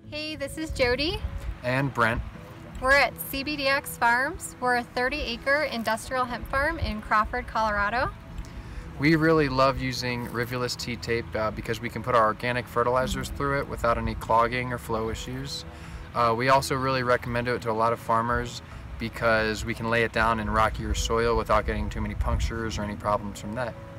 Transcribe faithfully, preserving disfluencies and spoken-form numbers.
Hey, this is Jodi and Brent. We're at C B D X Farms. We're a thirty acre industrial hemp farm in Crawford, Colorado. We really love using Rivulis T-Tape uh, because we can put our organic fertilizers through it without any clogging or flow issues. Uh, we also really recommend it to a lot of farmers because we can lay it down in rockier soil without getting too many punctures or any problems from that.